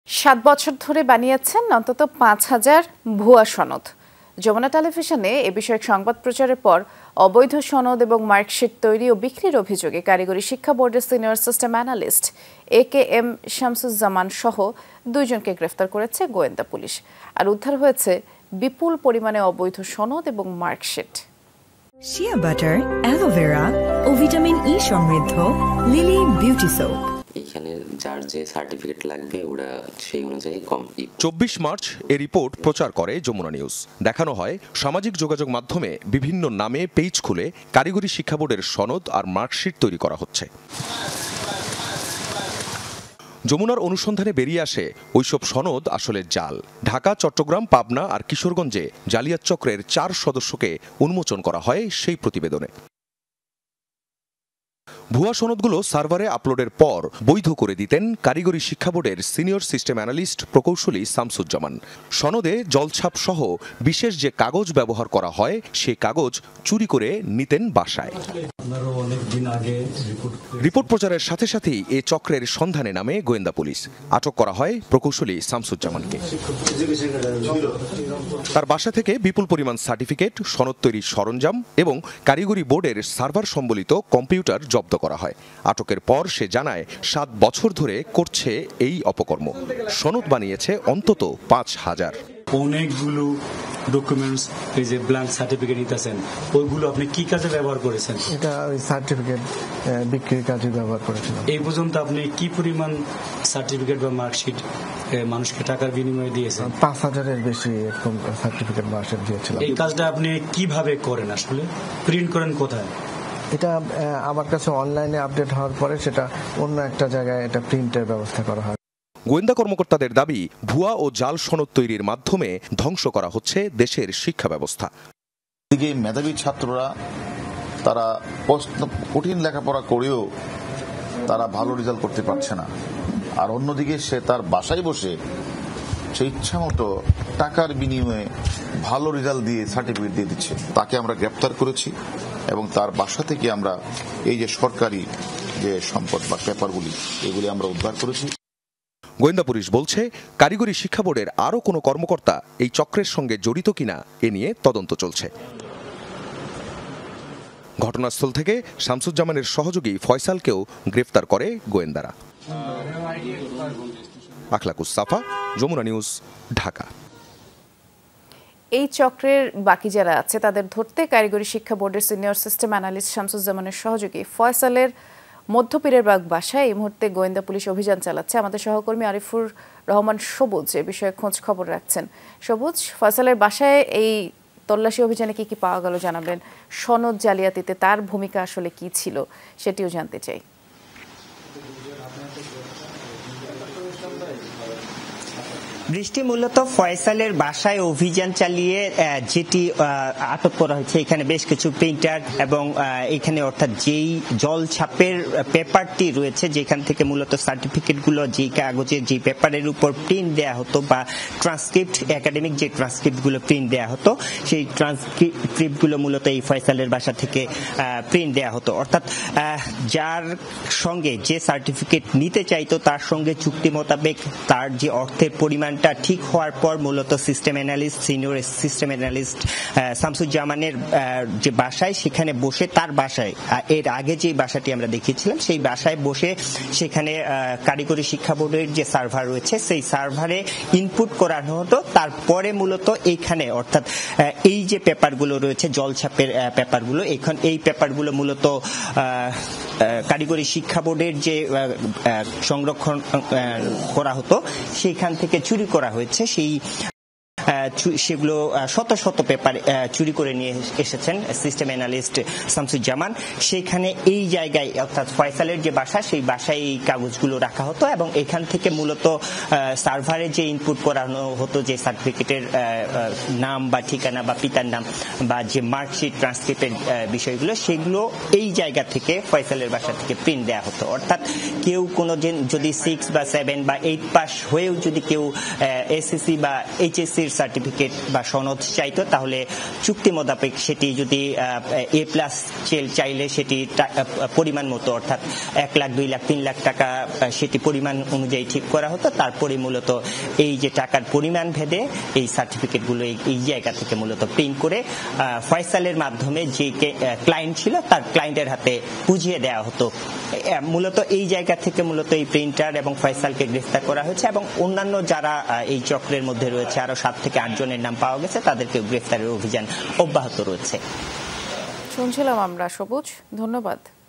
7 বছর ধরে বানিয়েছেন অন্তত 5000 ভুয়া সনদ। যমুনা টেলিভিশনে এ বিষয়ক সংবাদ প্রচারের পর অবৈধ সনদ এবং মার্কশিট তৈরি ও বিক্রির অভিযোগে কারিগরি শিক্ষা বোর্ডের senior system analyst AKM Shamsuzzaman সহ 2 জনকে গ্রেফতার করেছে গোয়েন্দা পুলিশ। আর উদ্ধার হয়েছে বিপুল পরিমাণে অবৈধ সনদ এবং মার্কশিট। শিয়া বাটার, অ্যালোভেরা ও ভিটামিন ই সমৃদ্ধ লিলি বিউটি সোপ। এখানে যার যে সার্টিফিকেট লাগবে ওরা সেই অনুযায়ী কম। 24 মার্চ এই রিপোর্ট প্রচার করে যমুনা নিউজ। দেখানো হয় সামাজিক যোগাযোগ মাধ্যমে বিভিন্ন নামে পেজ খুলে কারিগরি শিক্ষা বোর্ডের সনদ আর মার্কশিট তৈরি করা হচ্ছে। যমুনার অনুসন্ধানে বেরিয়ে আসে ওইসব সনদ আসলে জাল। ঢাকা, চট্টগ্রাম, পাবনা আর কিশোরগঞ্জে জালিয়াত চক্রের 4 সদস্যকে উন্মোচন করা হয় সেই প্রতিবেদনে। ভুয়া সনদগুলো সার্ভারে আপলোডের পর বৈধ করে দিতেন কারিগরি শিক্ষা বোর্ডের সিনিয়র সিস্টেম অ্যানালিস্ট প্রকৌশলী শামসুজ্জামান। সনদে জলছাপ সহ বিশেষ যে কাগজ ব্যবহার করা হয় সেই কাগজ চুরি করে নিতেন বাসায়। রিপোর্ট প্রচারের সাথে সাথেই এ চক্রের সন্ধানে নামে গোয়েন্দা পুলিশ। আটক করা হয় প্রকৌশলী শামসুজ্জামানকে। তার বাসা থেকে বিপুল পরিমাণ সার্টিফিকেট, সনদ তৈরির সরঞ্জাম এবং কারিগরি বোর্ডের সার্ভার সম্বলিত কম্পিউটার জব্দ করা হয়। আটকের পর সে জানায় 7 বছর ধরে করছে এই অপকর্ম। সনদ বানিয়েছে অন্তত 5000। অনেকগুলো ডকুমেন্টস, এই যে ব্ল্যাঙ্ক সার্টিফিকেট নিতেছেন, ওইগুলো আপনি কি কাজে ব্যবহার করেছেন? এটা ওই সার্টিফিকেট বিক্রির কাজে ব্যবহার করেছিলাম। এই পর্যন্ত আপনি কি পরিমাণ সার্টিফিকেট বা মার্কশিট মানুষকে টাকার বিনিময়ে দিয়েছেন? 5000-এর বেশি এরকম সার্টিফিকেট মার্কশিট দিয়েছিলাম। এই কাজটা আপনি কিভাবে করেন? আসলে প্রিন্ট করেন কোথায়? এটা আমার কাছে অনলাইনে আপডেট হওয়ার পরে সেটা অন্য একটা জায়গায় এটা প্রিন্টের ব্যবস্থা করা হয়। গোয়েন্দা কর্মকর্তাদের দাবি, ভুয়া ও জাল সনদ তৈরির মাধ্যমে ধ্বংস করা হচ্ছে দেশের শিক্ষা ব্যবস্থা। এদিকে মেধাবী ছাত্ররা তারা কঠিন লেখাপড়া করেও তারা ভালো রেজাল্ট করতে পারছে না, আর অন্যদিকে সে তার বাসায় বসে সে ইচ্ছা মতো টাকার বিনিময়ে ভালো রেজাল্ট দিয়ে সার্টিফিকেট দিয়ে দিচ্ছে। তাকে আমরা গ্রেপ্তার করেছি এবং তার বাসা থেকে আমরা এই যে সরকারি যে সম্পদ বা পেপারগুলি এগুলি আমরা উদ্ধার করেছি। গোয়েন্দা পুলিশ বলছে, কারিগরি শিক্ষা বোর্ডের আরও কোনো কর্মকর্তা এই চক্রের সঙ্গে জড়িত কিনা এ নিয়ে তদন্ত চলছে। ঘটনাস্থল থেকে শামসুজ্জামানের সহযোগী ফয়সালকেও গ্রেফতার করে গোয়েন্দারা। আখলাকুস সাফা, যমুনা নিউজ, ঢাকা। এই চক্রের বাকি যারা আছে তাদের ধরতে কারিগরি শিক্ষা বোর্ডের সিনিয়র সিস্টেম অ্যানালিস্ট শামসুজ্জামানের সহযোগী ফয়সালের মধ্যপীরের বাগ বাসায় এই মুহূর্তে গোয়েন্দা পুলিশ অভিযান চালাচ্ছে। আমাদের সহকর্মী আরিফুর রহমান সবুজ এ বিষয়ে খোঁজ খবর রাখছেন। সবুজ, ফয়সালের বাসায় এই তল্লাশি অভিযানে কি কি পাওয়া গেল জানাবেন। সনদ জালিয়াতিতে তার ভূমিকা আসলে কি ছিল সেটিও জানতে চাই। বৃষ্টি, মূলত ফয়সালের বাসায় অভিযান চালিয়ে যেটি আটক করা হয়েছে, এখানে বেশ কিছু প্রিন্টার এবং এখানে অর্থাৎ যেই জল ছাপের পেপারটি রয়েছে, যেখান থেকে মূলত সার্টিফিকেটগুলো যে কাগজে যে পেপারের উপর প্রিন্ট দেয়া হতো বা ট্রান্সক্রিপ্ট, একাডেমিক যে ট্রান্সক্রিপ্টগুলো প্রিন্ট দেয়া হতো, সেই ট্রান্সক্রিপ্টগুলো মূলত এই ফয়সালের বাসা থেকে প্রিন্ট দেয়া হতো। অর্থাৎ যার সঙ্গে যে সার্টিফিকেট নিতে চাইতো তার সঙ্গে চুক্তি মোতাবেক তার যে অর্থের পরিমাণ ঠিক হওয়ার পর মূলত system analyst, senior system analyst শামসুজ্জামানের যে বাসায়, সেখানে বসে তার বাসায়, এর আগে যে বাসাটি আমরা দেখিয়েছিলাম সেই বাসায় বসে সেখানে কারিগরি শিক্ষা বোর্ডের যে সার্ভার রয়েছে সেই সার্ভারে ইনপুট করানো হতো। তারপরে মূলত এইখানে অর্থাৎ এই যে পেপারগুলো রয়েছে, জলছাপের পেপারগুলো, এখন এই পেপারগুলো মূলত কারিগরি শিক্ষা বোর্ডের যে সংরক্ষণ করা হতো সেখান থেকে চুরি করা হয়েছে। সেগুলো শত শত পেপার চুরি করে নিয়ে এসেছেন সিস্টেম অ্যানালিস্ট শামসুজ্জামান। সেখানে এই জায়গায় অর্থাৎ ফয়সালের যে বাসা, সেই বাসায় এই কাগজগুলো রাখা হতো এবং এখান থেকে মূলত সার্ভারে যে ইনপুট করানো হতো, যে সার্টিফিকেটের নাম বা ঠিকানা বা পিতার নাম বা যে মার্কশিট ট্রান্সক্রিপ্টের বিষয়গুলো, সেগুলো এই জায়গা থেকে ফয়সালের বাসা থেকে প্রিন্ট দেওয়া হতো। অর্থাৎ কেউ কোনো যদি 6 বা 7 বা 8 পাস হয়েও যদি কেউ এসএসসি বা এইচএসসির সার্টিফিকেট বা সনদ চাইতো, তাহলে চুক্তি মোতাবেক সেটি যদি A+ চাইলে সেটি পরিমাণ মতো, অর্থাৎ 1 লাখ 2 লাখ 3 লাখ টাকা সেটি পরিমাণ অনুযায়ী ঠিক করা হতো। তারপরে মূলত এই যে টাকার পরিমাণ ভেদে এই সার্টিফিকেটগুলো এই জায়গা থেকে মূলত প্রিন্ট করে ফয়সালের মাধ্যমে যে ক্লায়েন্ট ছিল তার ক্লায়েন্টের হাতে বুঝিয়ে দেওয়া হতো। মূলত এই জায়গা থেকে মূলত এই প্রিন্টার এবং ফয়সালকে গ্রেফতার করা হয়েছে এবং অন্যান্য যারা এই চক্রের মধ্যে রয়েছে আরো 7 থেকে 8 জনের নাম পাওয়া গেছে, তাদেরকে গ্রেফতারের অভিযান অব্যাহত রয়েছে। শুনছিলাম আমরা সবুজ, ধন্যবাদ।